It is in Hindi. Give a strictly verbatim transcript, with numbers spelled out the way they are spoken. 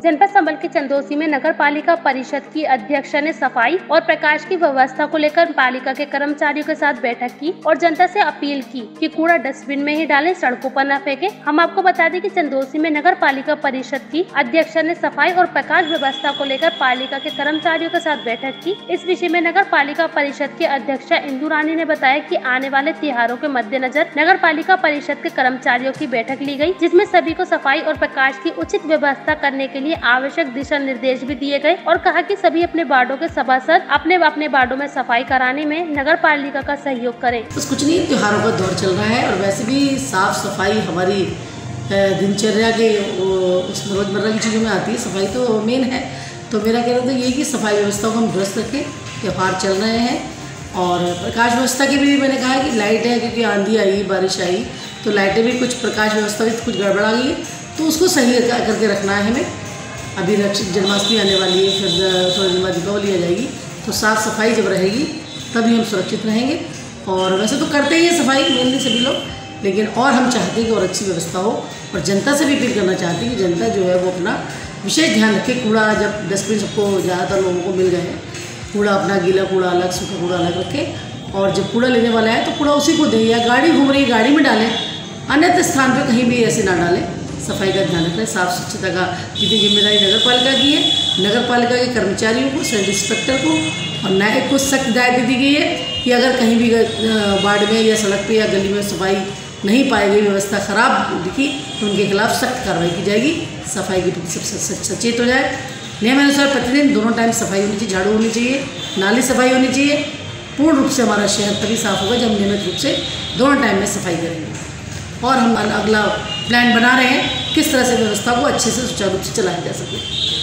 जनपद संबल के चंदोसी में नगर पालिका परिषद की अध्यक्ष ने सफाई और प्रकाश की व्यवस्था को लेकर पालिका के कर्मचारियों के साथ बैठक की और जनता से अपील की कि कूड़ा डस्टबिन में ही डालें, सड़कों पर न फेंके। हम आपको बता दें कि चंदोसी में नगर पालिका परिषद की अध्यक्ष ने सफाई और प्रकाश व्यवस्था को लेकर पालिका के कर्मचारियों के साथ बैठक की। इस विषय में नगर पालिका परिषद के अध्यक्ष इंदु रानी ने बताया कि आने वाले त्योहारों के मद्देनजर नगर पालिका परिषद के कर्मचारियों की बैठक ली गई, जिसमें सभी को सफाई और प्रकाश की उचित व्यवस्था करने के लिए आवश्यक दिशा निर्देश भी दिए गए और कहा कि सभी अपने वार्डों के सभासद अपने अपने वार्डों में सफाई कराने में नगर पालिका का सहयोग करें। बस कुछ नहीं, त्योहारों का दौर चल रहा है और वैसे भी साफ सफाई हमारी दिनचर्या के उसमें रोजमर्रा की चीज़ों में आती है। सफाई तो मेन है। तो मेरा कहना तो ये कि सफाई व्यवस्था को हम दुरुस्त रखें। त्योहार चल रहे हैं और प्रकाश व्यवस्था की भी मैंने कहा कि लाइट है, क्योंकि आंधी आई, बारिश आई, तो लाइटें भी कुछ प्रकाश व्यवस्था भी कुछ गड़बड़ा गई है, तो उसको सही करके रखना है हमें। अभी रक्षित जन्माष्टमी आने वाली है, फिर थोड़ी दिन बाद दीपावली आ जाएगी, तो साफ़ सफाई जब रहेगी तभी हम सुरक्षित रहेंगे। और वैसे तो करते ही है सफाई मेनली सभी लोग, लेकिन और हम चाहते हैं कि और अच्छी व्यवस्था हो। और जनता से भी अपील करना चाहते हैं कि जनता जो है वो अपना विशेष ध्यान रखे। कूड़ा जब डस्टबिन सबको ज़्यादातर लोगों को मिल गए हैं, कूड़ा अपना गीला कूड़ा अलग, सूखा कूड़ा अलग रखें। और जब कूड़ा लेने वाला है तो कूड़ा उसी को दें, या गाड़ी घूम रही है गाड़ी में डालें, अन्यत्र स्थान पर कहीं भी ऐसे ना डालें। सफाई का ध्यान रखें। साफ स्वच्छता का जितनी जिम्मेदारी नगर पालिका की है, नगर पालिका के कर्मचारियों को, सब इंस्पेक्टर को और नायक को सख्त हिदायत दी गई है कि अगर कहीं भी वार्ड में या सड़क पे या गली में सफाई नहीं पाई गई, व्यवस्था खराब दिखी, तो उनके खिलाफ सख्त कार्रवाई की जाएगी। सफाई के प्रति सब सचेत हो जाए। नियमानुसार प्रतिदिन दोनों टाइम सफाई होनी चाहिए, झाड़ू होनी चाहिए, नाली सफाई होनी चाहिए। पूर्ण रूप से हमारा शहर तभी साफ होगा जब नियमित रूप से दोनों टाइम में सफाई करेंगे। और हम अगला प्लान बना रहे हैं किस तरह से व्यवस्था को अच्छे से सुचारू रूप से चलाया जा सके।